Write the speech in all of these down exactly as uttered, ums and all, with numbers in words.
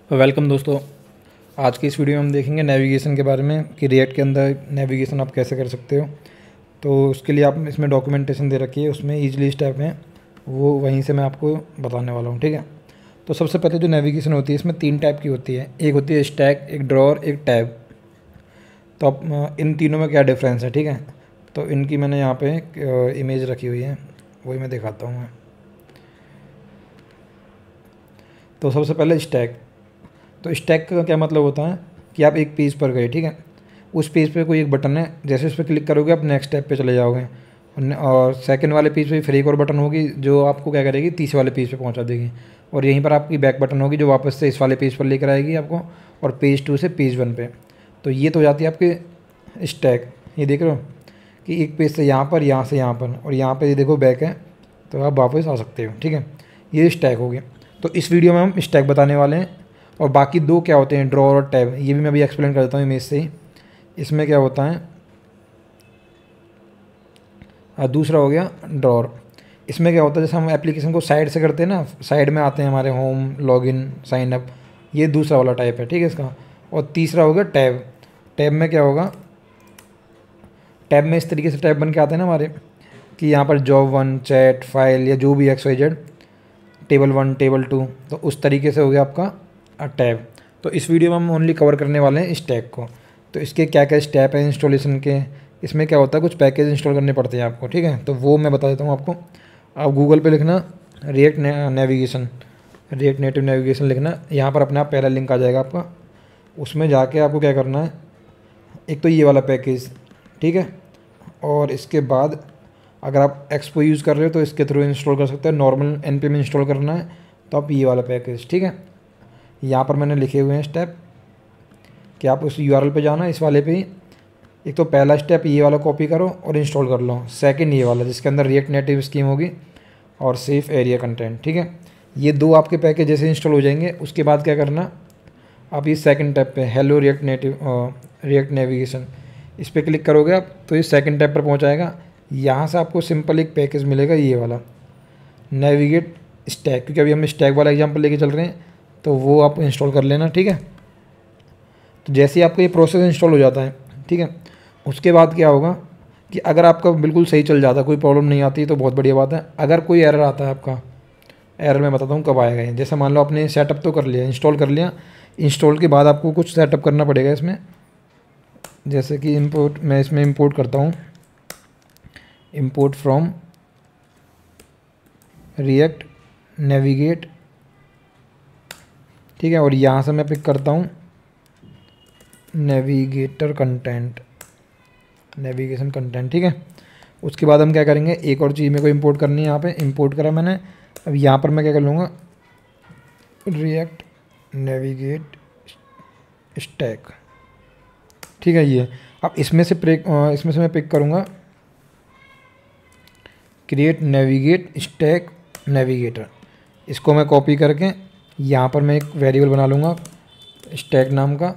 Welcome दोस्तों। आज की इस वीडियो में हम देखेंगे नेविगेशन के बारे में कि रिएक्ट के अंदर नेविगेशन आप कैसे कर सकते हो। तो उसके लिए आप इसमें डॉक्यूमेंटेशन दे रखी है, उसमें ईजिली स्टेप हैं, वो वहीं से मैं आपको बताने वाला हूँ। ठीक है, तो सबसे पहले जो नेविगेशन होती है इसमें तीन टाइप की होती है। एक होती है स्टैक, एक ड्रॉअर, एक टैब। तो अब इन तीनों में क्या डिफरेंस है, ठीक है। तो इनकी मैंने यहाँ पे इमेज रखी हुई है, वही मैं दिखाता हूँ मैं। तो सबसे पहले स्टैक। तो स्टैक का क्या मतलब होता है कि आप एक पेज पर गए, ठीक है, उस पेज पे कोई एक बटन है, जैसे उस पर क्लिक करोगे आप नेक्स्ट स्टेप पे चले जाओगे, और सेकंड वाले पेज पे फिर एक और बटन होगी जो आपको क्या करेगी, तीसरे वाले पेज पे पहुंचा देगी। और यहीं पर आपकी बैक बटन होगी जो वापस से इस वाले पेज पर लेकर आएगी आपको, और पेज टू से पेज वन पे। तो ये तो हो जाती है आपके स्टैक। ये देख रहे हो कि एक पेज से यहाँ पर, यहाँ से यहाँ पर, और यहाँ पर ये देखो बैक है, तो आप वापस आ सकते हो। ठीक है, ये स्टैक हो गया। तो इस वीडियो में हम स्टैक बताने वाले हैं, और बाकी दो क्या होते हैं, ड्रॉअर और टैब, ये भी मैं अभी एक्सप्लेन कर देता हूँ इमेज से ही। इसमें क्या होता है, और दूसरा हो गया ड्रॉअर। इसमें क्या होता है, जैसे हम एप्लीकेशन को साइड से करते हैं ना, साइड में आते हैं हमारे होम, लॉगिन, साइन अप, ये दूसरा वाला टाइप है, ठीक है इसका। और तीसरा हो गया टैब। टैब में क्या होगा, टैब में इस तरीके से टैब बन के आते हैं ना हमारे, कि यहाँ पर जॉब वन, चैट, फाइल, या जो भी X Y Z, table one, table two, तो उस तरीके से हो गया आपका टैब। तो इस वीडियो में हम ओनली कवर करने वाले हैं स्टैक को। तो इसके क्या क्या स्टेप हैं इंस्टॉलेशन के, इसमें क्या होता है, कुछ पैकेज इंस्टॉल करने पड़ते हैं आपको, ठीक है। तो वो मैं बता देता हूँ आपको। आप गूगल पे लिखना React navigation, React Native navigation लिखना, यहाँ पर अपने आप पहला लिंक आ जाएगा आपका। उसमें जाके आपको क्या करना है, एक तो ये वाला पैकेज, ठीक है। और इसके बाद अगर आप एक्सपो यूज़ कर रहे हो तो इसके थ्रू इंस्टॉल कर सकते हैं। नॉर्मल एन पी में इंस्टॉल करना है तो आप ये वाला पैकेज, ठीक है। यहाँ पर मैंने लिखे हुए हैं स्टेप कि आप उस यूआरएल पे जाना, इस वाले पे ही। एक तो पहला स्टेप ये वाला कॉपी करो और इंस्टॉल कर लो। सेकंड ये वाला जिसके अंदर रिएक्ट नेटिव स्कीम होगी और सेफ एरिया कंटेंट, ठीक है। ये दो आपके पैकेज जैसे इंस्टॉल हो जाएंगे, उसके बाद क्या करना, आप ये सेकंड टैब पे hello React Native React navigation, इस पर क्लिक करोगे आप तो ये सेकंड टैब पर पहुँचाएगा। यहाँ से आपको सिंपल एक पैकेज मिलेगा, ये वाला नेविगेट स्टैक, क्योंकि अभी हम स्टैक वाला एग्जाम्पल लेके चल रहे हैं, तो वो आप इंस्टॉल कर लेना, ठीक है। तो जैसे ही आपका ये प्रोसेस इंस्टॉल हो जाता है, ठीक है, उसके बाद क्या होगा कि अगर आपका बिल्कुल सही चल जाता है, कोई प्रॉब्लम नहीं आती, तो बहुत बढ़िया बात है। अगर कोई एरर आता है आपका, एरर मैं बताता हूँ कब आएगा ये। जैसे मान लो आपने सेटअप तो कर लिया, इंस्टॉल कर लिया, इंस्टॉल के बाद आपको कुछ सेटअप करना पड़ेगा इसमें। जैसे कि इंपोर्ट, मैं इसमें इंपोर्ट करता हूँ, इंपोर्ट फ्रॉम रिएक्ट नेविगेट, ठीक है। और यहाँ से मैं पिक करता हूँ नेविगेटर कंटेंट, नेविगेशन कंटेंट, ठीक है। उसके बाद हम क्या करेंगे, एक और चीज़ मेरे को इंपोर्ट करनी है, यहाँ पे इंपोर्ट करा मैंने। अब यहाँ पर मैं क्या कर लूँगा, रिएक्ट नेविगेट स्टैक, ठीक है। ये अब इसमें से पिक इसमें से मैं पिक करूँगा क्रिएट नेविगेट स्टैक नेविगेटर। इसको मैं कॉपी करके यहाँ पर मैं एक वेरिएबल बना लूँगा स्टैक नाम का,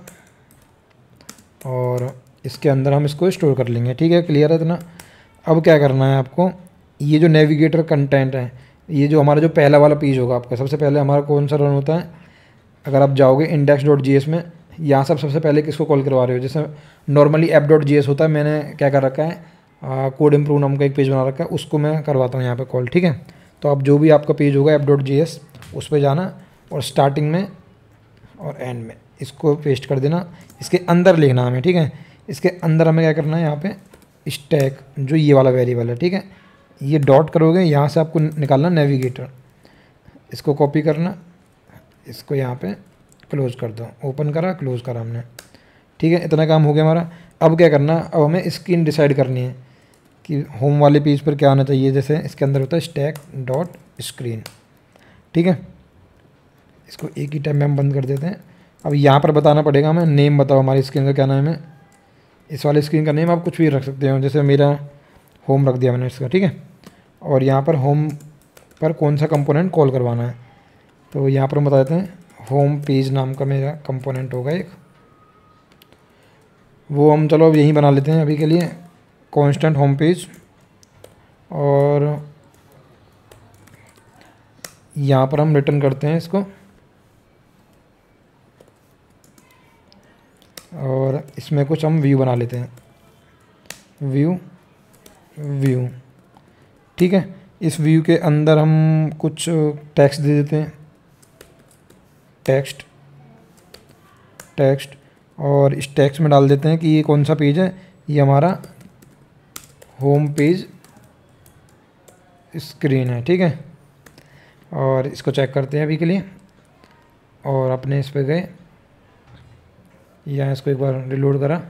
और इसके अंदर हम इसको स्टोर कर लेंगे, ठीक है। क्लियर है इतना। अब क्या करना है आपको, ये जो नेविगेटर कंटेंट है, ये जो हमारा जो पहला वाला पेज होगा आपका, सबसे पहले हमारा कौन सा रन होता है, अगर आप जाओगे इंडेक्स डॉट जी एस में, यहाँ सब सबसे पहले किसको कॉल करवा रहे हो, जैसे normally app dot J S होता है, मैंने क्या कर रखा है, कोड इम्प्रूव नाम का एक पेज बना रखा है, उसको मैं करवाता हूँ यहाँ पे कॉल, ठीक है। तो आप जो भी आपका पेज होगा ऐप डॉट जी एस, उस पर जाना और स्टार्टिंग में और एंड में इसको पेस्ट कर देना। इसके अंदर लिखना हमें, ठीक है। इसके अंदर हमें क्या करना है, यहाँ पे स्टैक जो ये वाला वेरिएबल है, ठीक है, ये डॉट करोगे, यहाँ से आपको निकालना नेविगेटर, इसको कॉपी करना, इसको यहाँ पे क्लोज़ कर दो, ओपन करा, क्लोज़ करा हमने, ठीक है। इतना काम हो गया हमारा। अब क्या करना, अब हमें स्क्रीन डिसाइड करनी है कि होम वाले पेज पर क्या आना चाहिए। जैसे इसके अंदर होता है स्टैक डॉट स्क्रीन, ठीक है। इसको एक ही टाइम में हम बंद कर देते हैं। अब यहाँ पर बताना पड़ेगा हमें, नेम बताओ हमारी स्क्रीन का क्या नाम है। इस वाले स्क्रीन का नेम आप कुछ भी रख सकते हो, जैसे मेरा होम रख दिया मैंने इसका, ठीक है। और यहाँ पर होम पर कौन सा कंपोनेंट कॉल करवाना है, तो यहाँ पर हम बता देते हैं होम पेज नाम का मेरा कंपोनेंट होगा एक, वो हम चलो अब यहीं बना लेते हैं अभी के लिए, कांस्टेंट होम पेज। और यहाँ पर हम रिटर्न करते हैं इसको, और इसमें कुछ हम व्यू बना लेते हैं, व्यू व्यू ठीक है। इस व्यू के अंदर हम कुछ टेक्स्ट दे देते हैं, टेक्स्ट टेक्स्ट और इस टेक्स्ट में डाल देते हैं कि ये कौन सा पेज है, ये हमारा होम पेज स्क्रीन है, ठीक है। और इसको चेक करते हैं अभी के लिए, और अपने इस पे गए, यहाँ इसको एक बार रिलोड करा,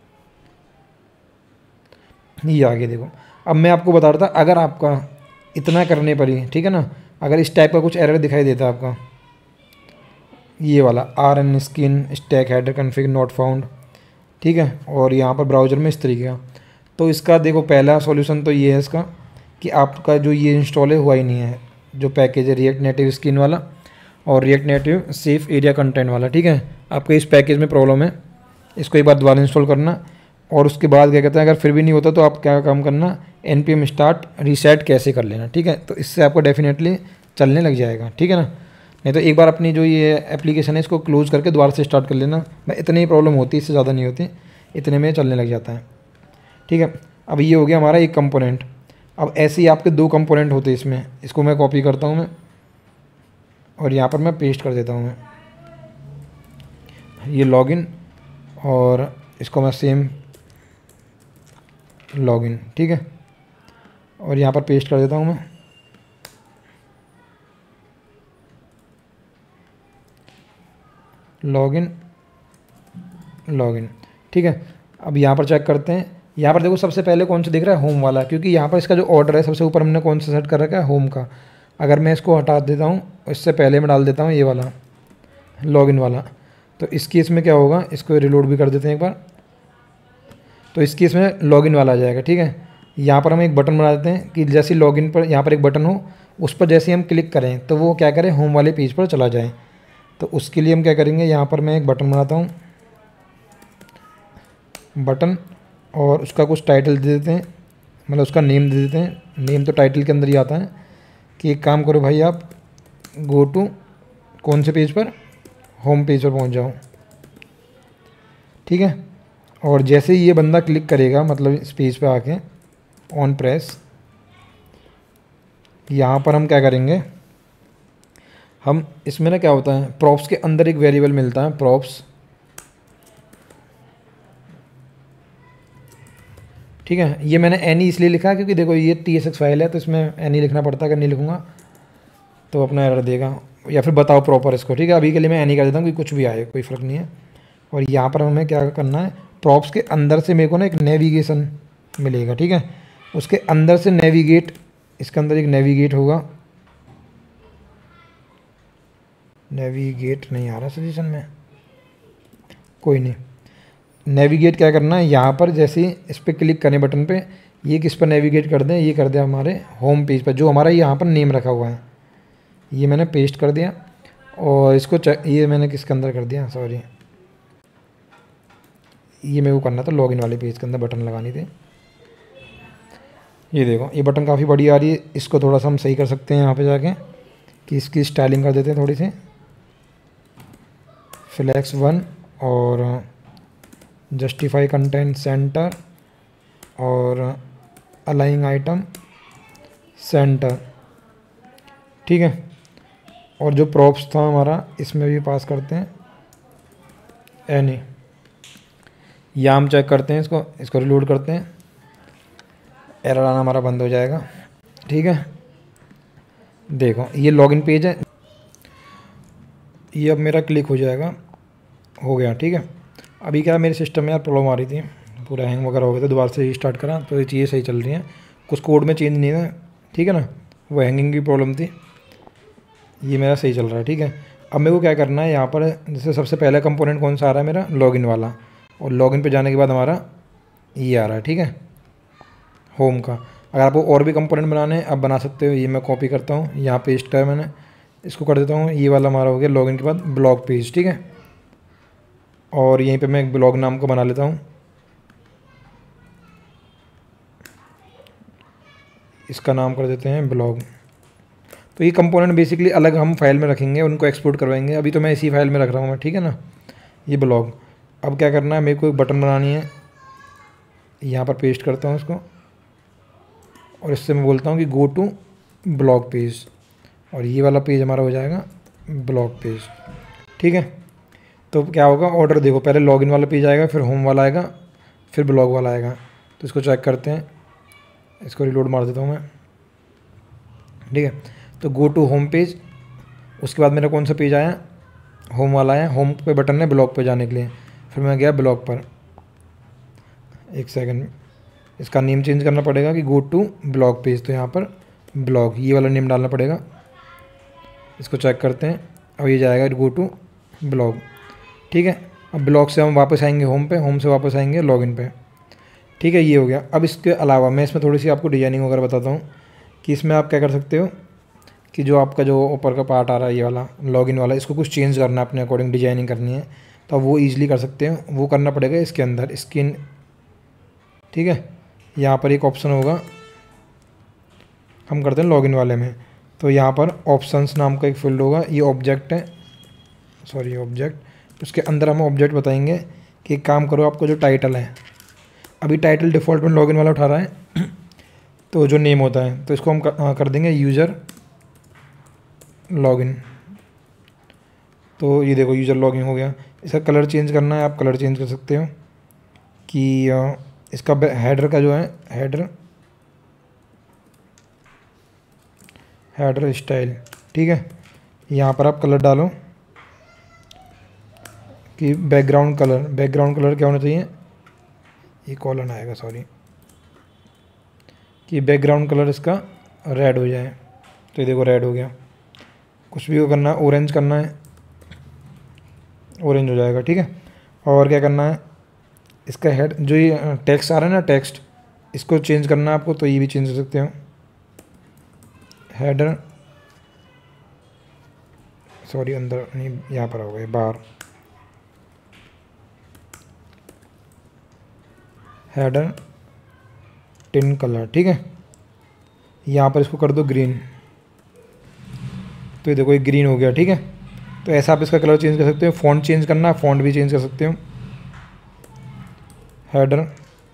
ये आगे देखो। अब मैं आपको बता रहा था, अगर आपका इतना करने पर ही, ठीक है ना, अगर इस टाइप का कुछ एरर दिखाई देता है आपका, ये वाला R N screen stack header config not found, ठीक है, और यहाँ पर ब्राउज़र में इस तरीके का, तो इसका देखो पहला सॉल्यूशन तो ये है इसका कि आपका जो ये इंस्टॉल है हुआ ही नहीं है, जो पैकेज है रिएक्ट नेटिव स्किन वाला और React Native safe area content वाला, ठीक है। आपके इस पैकेज में प्रॉब्लम है, इसको एक बार दोबारा इंस्टॉल करना, और उसके बाद क्या कहते हैं, अगर फिर भी नहीं होता तो आप क्या काम करना, N P M start reset कैसे कर लेना, ठीक है। तो इससे आपको डेफिनेटली चलने लग जाएगा, ठीक है ना। नहीं तो एक बार अपनी जो ये एप्लीकेशन है इसको क्लोज करके दोबारा से स्टार्ट कर लेना, मैं इतनी ही प्रॉब्लम होती है, इससे ज़्यादा नहीं होती, इतने में चलने लग जाता है, ठीक है। अब ये हो गया हमारा एक कंपोनेंट। अब ऐसे ही आपके दो कंपोनेंट होते हैं इसमें, इसको मैं कॉपी करता हूँ मैं, और यहाँ पर मैं पेस्ट कर देता हूँ मैं, ये लॉगिन, और इसको मैं सेम लॉगिन, ठीक है, और यहाँ पर पेस्ट कर देता हूँ मैं, लॉगिन लॉगिन, ठीक है। अब यहाँ पर चेक करते हैं, यहाँ पर देखो सबसे पहले कौन सा दिख रहा है, होम वाला, क्योंकि यहाँ पर इसका जो ऑर्डर है सबसे ऊपर हमने कौन सा सेट कर रखा है, होम का। अगर मैं इसको हटा देता हूँ, इससे पहले मैं डाल देता हूँ ये वाला लॉगिन वाला, तो इस केस में क्या होगा, इसको रिलोड भी कर देते हैं एक बार, तो इस केस में लॉगिन वाला आ जाएगा, ठीक है। यहाँ पर हम एक बटन बना देते हैं कि जैसे लॉगिन पर यहाँ पर एक बटन हो, उस पर जैसे हम क्लिक करें तो वो क्या करें, होम वाले पेज पर चला जाए। तो उसके लिए हम क्या करेंगे, यहाँ पर मैं एक बटन बनाता हूँ, बटन, और उसका कुछ टाइटल दे देते हैं, मतलब उसका नेम दे देते हैं, नेम तो टाइटल के अंदर ही आता है, कि एक काम करो भाई, आप गो टू कौन से पेज पर, होम पेज पर पहुँच जाओ, ठीक है। और जैसे ही ये बंदा क्लिक करेगा, मतलब इस पेज पे आके ऑन प्रेस, यहाँ पर हम क्या करेंगे, हम इसमें ना क्या होता है, प्रॉप्स के अंदर एक वेरिएबल मिलता है, प्रॉप्स, ठीक है। ये मैंने एनी इसलिए लिखा है क्योंकि देखो ये टी एस एक्स फाइल है, तो इसमें एनी लिखना पड़ता है, अगर नहीं लिखूँगा तो अपना एरर देगा, या फिर बताओ प्रॉपर इसको, ठीक है। अभी के लिए मैं एनी कर देता हूँ कि कुछ भी आए, कोई फ़र्क नहीं है। और यहाँ पर हमें क्या करना है, प्रॉप्स के अंदर से मेरे को ना एक नेविगेशन मिलेगा, ठीक है, उसके अंदर से नेविगेट, इसके अंदर एक नेविगेट होगा, नेविगेट नहीं आ रहा सजेशन में, कोई नहीं, नेविगेट क्या करना है, यहाँ पर जैसे ही इस पर क्लिक करें बटन पे, ये किस पर नेविगेट कर दें, ये कर दें हमारे होम पेज पर, जो हमारा यहाँ पर नेम रखा हुआ है, ये मैंने पेस्ट कर दिया। और इसको ये मैंने किसके अंदर कर दिया, सॉरी, ये मेरे को करना था लॉगिन वाले पेज के अंदर बटन लगानी थी। ये देखो ये बटन काफ़ी बड़ी आ रही है, इसको थोड़ा सा हम सही कर सकते हैं यहाँ पे जाके, कि इसकी स्टाइलिंग कर देते हैं थोड़ी सी, फ्लैक्स वन, और जस्टिफाई कंटेंट सेंटर, और अलाइंग आइटम सेंटर, ठीक है। और जो प्रॉप्स था हमारा, इसमें भी पास करते हैं एनी, या हम चेक करते हैं इसको, इसको रिलोड करते हैं, एरर आना हमारा बंद हो जाएगा, ठीक है। देखो ये लॉगिन पेज है, ये अब मेरा क्लिक हो जाएगा, हो गया, ठीक है। अभी क्या मेरे सिस्टम में यार प्रॉब्लम आ रही थी, पूरा हैंग वगैरह हो गया था, दोबारा से स्टार्ट करा तो ये चीज़ें सही चल रही हैं, कुछ कोड में चेंज नहीं है, ठीक है ना, वो हैंगिंग की प्रॉब्लम थी, ये मेरा सही चल रहा है, ठीक है। अब मेरे को क्या करना है, यहाँ पर जैसे सबसे पहला कंपोनेंट कौन सा आ रहा है मेरा, लॉगिन वाला, और लॉगिन पे जाने के बाद हमारा ये आ रहा है, ठीक है, होम का। अगर आपको और भी कंपोनेंट बनाने हैं आप बना सकते हो, ये मैं कॉपी करता हूँ, यहाँ पेस्ट है मैंने, इसको कर देता हूँ, ये वाला हमारा हो गया लॉगिन के बाद ब्लॉग पेज, ठीक है। और यहीं पे मैं एक ब्लॉग नाम को बना लेता हूँ, इसका नाम कर देते हैं ब्लॉग। तो ये कंपोनेंट बेसिकली अलग हम फाइल में रखेंगे, उनको एक्सपोर्ट करवाएंगे, अभी तो मैं इसी फाइल में रख रहा हूँ मैं, ठीक है ना, ये ब्लॉग। अब क्या करना है, मेरे को एक बटन बनानी है, यहाँ पर पेस्ट करता हूँ इसको और इससे मैं बोलता हूँ कि गो टू ब्लॉग पेज, और ये वाला पेज हमारा हो जाएगा ब्लॉग पेज। ठीक है, तो क्या होगा, ऑर्डर देखो, पहले लॉगिन वाला पेज आएगा, फिर होम वाला आएगा, फिर ब्लॉग वाला आएगा। तो इसको चेक करते हैं, इसको रिलोड मार देता हूँ मैं। ठीक है, तो गो टू होम पेज, उसके बाद मेरा कौन सा पेज आया, होम वाला आया। होम पे बटन है ब्लॉग पे जाने के लिए, फिर मैं गया ब्लॉग पर। एक सेकंड, इसका नेम चेंज करना पड़ेगा कि गो टू ब्लॉग पेज, तो यहाँ पर ब्लॉग ये वाला नेम डालना पड़ेगा। इसको चेक करते हैं, अब ये जाएगा गो टू ब्लॉग। ठीक है, अब ब्लॉग से हम वापस आएंगे होम पे, होम से वापस आएंगे लॉगिन पे। ठीक है, ये हो गया। अब इसके अलावा मैं इसमें थोड़ी सी आपको डिजाइनिंग वगैरह बताता हूँ कि इसमें आप क्या कर सकते हो कि जो आपका जो ऊपर का पार्ट आ रहा है ये वाला लॉगिन वाला, इसको कुछ चेंज करना है अपने अकॉर्डिंग, डिजाइनिंग करनी है, तो आप वो ईजिली कर सकते हो। वो करना पड़ेगा इसके अंदर स्किन। ठीक है, यहाँ पर एक ऑप्शन होगा, हम करते हैं लॉगिन वाले में, तो यहाँ पर ऑप्शंस नाम का एक फील्ड होगा, ये ऑब्जेक्ट है, सॉरी ऑब्जेक्ट, उसके अंदर हम ऑब्जेक्ट बताएंगे कि एक काम करो, आपको जो टाइटल है, अभी टाइटल डिफ़ॉल्ट में लॉगिन वाला उठा रहा है तो जो नेम होता है, तो इसको हम कर, कर देंगे यूज़र लॉगिन। तो ये देखो यूज़र लॉगिन हो गया। इसका कलर चेंज करना है, आप कलर चेंज कर सकते हो कि इसका हेडर का जो है, हेडर हेडर स्टाइल। ठीक है, यहाँ पर आप कलर डालो कि बैकग्राउंड कलर, बैकग्राउंड कलर क्या होना चाहिए, ये कॉलन आएगा, सॉरी, कि बैकग्राउंड कलर इसका रेड हो जाए। तो ये देखो रेड हो गया। कुछ भी वो करना है, ऑरेंज करना है, ऑरेंज हो जाएगा। ठीक है, और क्या करना है, इसका हेड जो ये टेक्स्ट आ रहा है ना, टेक्स्ट, इसको चेंज करना है आपको, तो ये भी चेंज कर सकते हो, हेडर, सॉरी अंदर नहीं, यहाँ पर होगा बाहर, हेडर टिन कलर। ठीक है, यहाँ पर इसको कर दो ग्रीन, तो ये देखो ये ग्रीन हो गया। ठीक है, तो ऐसा आप इसका कलर चेंज कर सकते हो। फ़ॉन्ट चेंज करना है, फ़ॉन्ट भी चेंज कर सकते हो, हेडर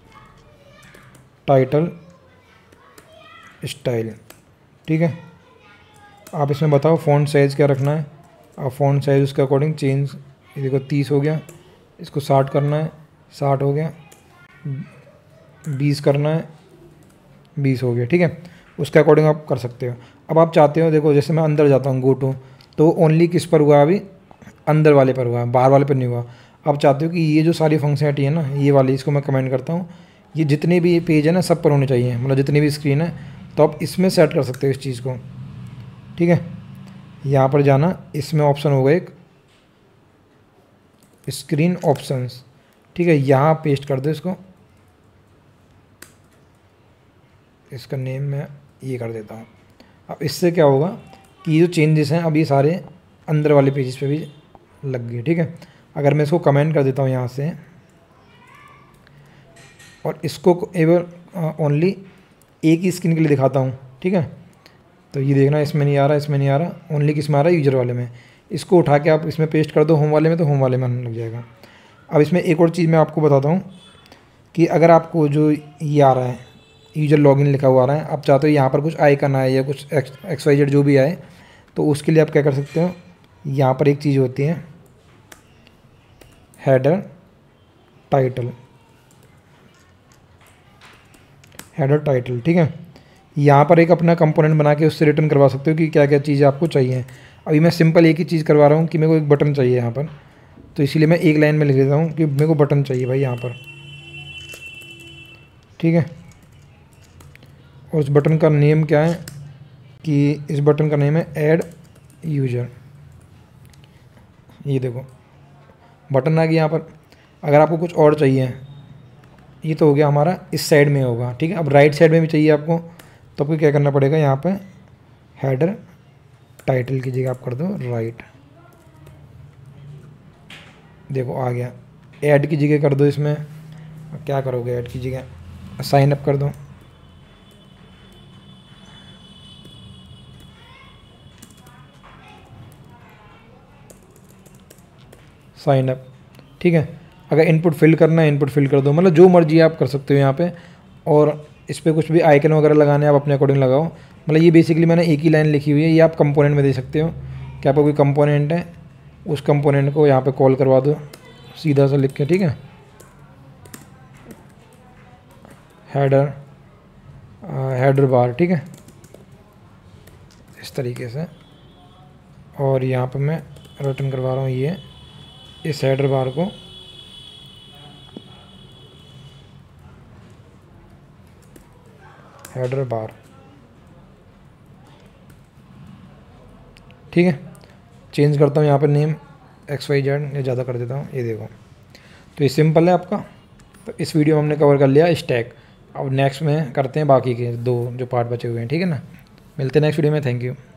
टाइटल स्टाइल। ठीक है, आप इसमें बताओ फ़ॉन्ट साइज़ क्या रखना है, आप फ़ॉन्ट साइज़ उसके अकॉर्डिंग चेंज, ये देखो तीस हो गया, इसको साठ करना है, साठ हो गया, बीस करना है, बीस हो गया। ठीक है, उसके अकॉर्डिंग आप कर सकते हो। अब आप चाहते हो, देखो जैसे मैं अंदर जाता हूँ गो टू, तो ओनली किस पर हुआ, अभी अंदर वाले पर हुआ, बाहर वाले पर नहीं हुआ। आप चाहते हो कि ये जो सारी फंक्शनलिटी है ना, ये वाली, इसको मैं कमेंट करता हूँ, ये जितने भी पेज है ना सब पर होने चाहिए, मतलब जितनी भी स्क्रीन है, तो आप इसमें सेट कर सकते हो इस चीज़ को। ठीक है, यहाँ पर जाना, इसमें ऑप्शन होगा एक स्क्रीन ऑप्शंस। ठीक है, यहाँ पेस्ट कर दो इसको, इसका नेम मैं ये कर देता हूँ। अब इससे क्या होगा कि ये जो चेंजेस हैं अब ये सारे अंदर वाले पेजेस पे भी लग गए। ठीक है, अगर मैं इसको कमेंट कर देता हूँ यहाँ से, और इसको एवर ओनली एक ही स्क्रीन के लिए दिखाता हूँ। ठीक है, तो ये देखना, इसमें नहीं आ रहा, इसमें नहीं आ रहा, ओनली किस में आ रहा है, यूजर वाले में। इसको उठा के आप इसमें पेस्ट कर दो होम वाले में, तो होम वाले में आने लग जाएगा। अब इसमें एक और चीज़ मैं आपको बताता हूँ कि अगर आपको जो ये आ रहा है यूजर लॉगिन लिखा हुआ आ रहा है, आप चाहते हो यहाँ पर कुछ आइकन आए या कुछ एक्स वाई जेड जो भी आए, तो उसके लिए आप क्या कर सकते हो, यहाँ पर एक चीज़ होती है हेडर टाइटल, हेडर टाइटल। ठीक है, यहाँ पर एक अपना कंपोनेंट बना के उससे रिटर्न करवा सकते हो कि क्या क्या चीज़ें आपको चाहिए। अभी मैं सिंपल एक ही चीज़ करवा रहा हूँ कि मेरे को एक बटन चाहिए यहाँ पर, तो इसीलिए मैं एक लाइन में लिख देता हूँ कि मेरे को बटन चाहिए भाई यहाँ पर। ठीक है, और उस बटन का नेम क्या है कि इस बटन का नेम है ऐड यूजर। ये देखो बटन आ गया यहाँ पर। अगर आपको कुछ और चाहिए, ये तो हो गया हमारा इस साइड में होगा। ठीक है, अब राइट साइड में भी चाहिए आपको, तो आपको क्या करना पड़ेगा, यहाँ पे हेडर टाइटल की जगह आप कर दो राइट, देखो आ गया। ऐड की जगह कर दो इसमें, क्या करोगे ऐड की जगह, साइन अप कर दो, साइन अप। ठीक है, अगर इनपुट फिल करना है इनपुट फिल कर दो, मतलब जो मर्जी आप कर सकते हो यहाँ पे। और इस पर कुछ भी आइकन वगैरह लगाने आप अपने अकॉर्डिंग लगाओ। मतलब ये बेसिकली मैंने एक ही लाइन लिखी हुई है, ये आप कंपोनेंट में दे सकते हो कि आपका कोई कंपोनेंट है, उस कंपोनेंट को यहाँ पे कॉल करवा दो सीधा सा लिख के, ठीक है। हेडर हेडर बार, ठीक है, इस तरीके से। और यहाँ पे मैं रिटर्न करवा रहा हूँ ये इस हेडर बार को हेडर बार, ठीक है। चेंज करता हूँ यहाँ पे नेम एक्स वाई जेड, ये ज़्यादा कर देता हूँ, ये देखो। तो ये सिंपल है आपका। तो इस वीडियो में हमने कवर कर लिया स्टैक। अब नेक्स्ट में करते हैं बाकी के दो जो पार्ट बचे हुए हैं, ठीक है ना। मिलते हैं नेक्स्ट वीडियो में, थैंक यू।